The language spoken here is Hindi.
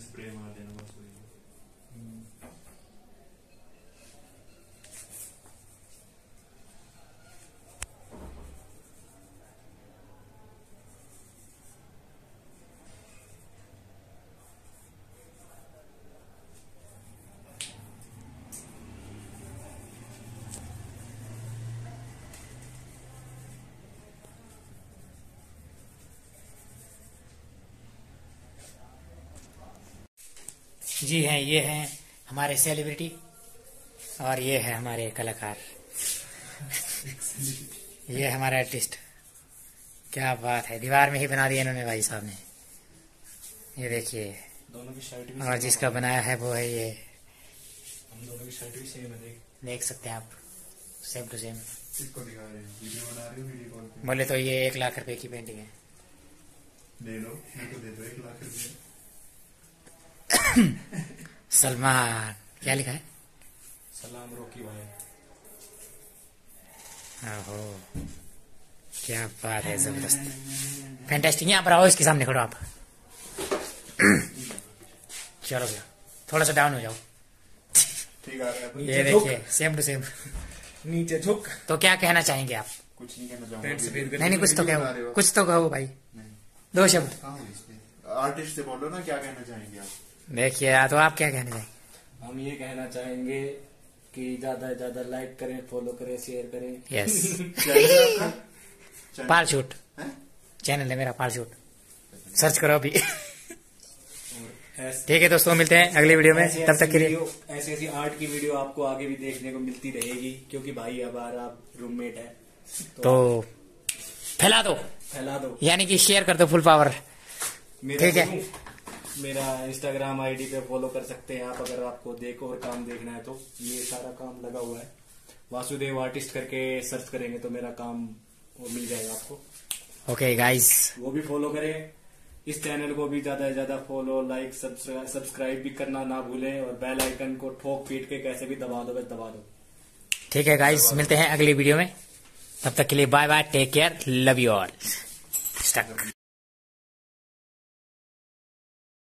स्प्रे मार देना बस वही। जी हैं, ये हैं हमारे सेलिब्रिटी और ये है हमारे कलाकार। ये हमारा आर्टिस्ट। क्या बात है, दीवार में ही बना दिया इन्होंने भाई साहब ने। ये देखिए, दोनों की शर्ट भी और जिसका बनाया है वो है ये। हम दोनों की शर्ट भी सेम है, देख सकते हैं आप, सेम टू सेम। किसको दिखा रहे हैं? वीडियो बना रहे हो वीडियो कॉल पे? बोले तो ये 1 लाख रुपए की पेंटिंग है। ले लो, मेरे को दे दो 1 लाख रुपए। सलमान, क्या लिखा है? सलाम रॉकी भाई। ओहो, क्या बात है, जबरदस्त, फैंटास्टिक। यहाँ पर आओ, इसके सामने खड़ो आप। चलो भैया, थोड़ा सा डाउन हो जाओ। ठीक है, ये देखिए, सेम टू सेम। नीचे झुक। तो क्या कहना चाहेंगे आप? कुछ नहीं कहना चाहूंगा। नहीं, कुछ तो कहो, कुछ तो कहो भाई, 2 शब्द। आर्टिस्ट से बोलो ना, क्या कहना चाहेंगे आप? देखिए, तो आप क्या कहना चाहेंगे? हम ये कहना चाहेंगे कि ज्यादा से ज्यादा लाइक करें, फॉलो करें, शेयर करें। यस। पाल शूट चैनल है मेरा, पाल शूट, सर्च करो अभी। ठीक है दोस्तों, मिलते हैं अगली वीडियो में, तब तक के लिए। ऐसी ऐसी आर्ट की वीडियो आपको आगे भी देखने को मिलती रहेगी, क्योंकि भाई हमारा रूममेट है। तो फैला दो, यानी कि शेयर कर दो फुल पावर। ठीक है, मेरा इंस्टाग्राम आईडी पे फॉलो कर सकते हैं आप, अगर आपको देखो और काम देखना है तो। ये सारा काम लगा हुआ है, वासुदेव आर्टिस्ट करके सर्च करेंगे तो मेरा काम वो मिल जाएगा आपको। ओके गाइस, वो भी फॉलो करें, इस चैनल को भी ज्यादा से ज्यादा फॉलो, लाइक, सब्सक्राइब भी करना ना भूलें, और बेल आइकन को ठोक पीट के कैसे भी दबा दो, बस दबा दो। ठीक है गाइस, मिलते हैं अगली वीडियो में, तब तक के लिए bye bye, take care, love you all.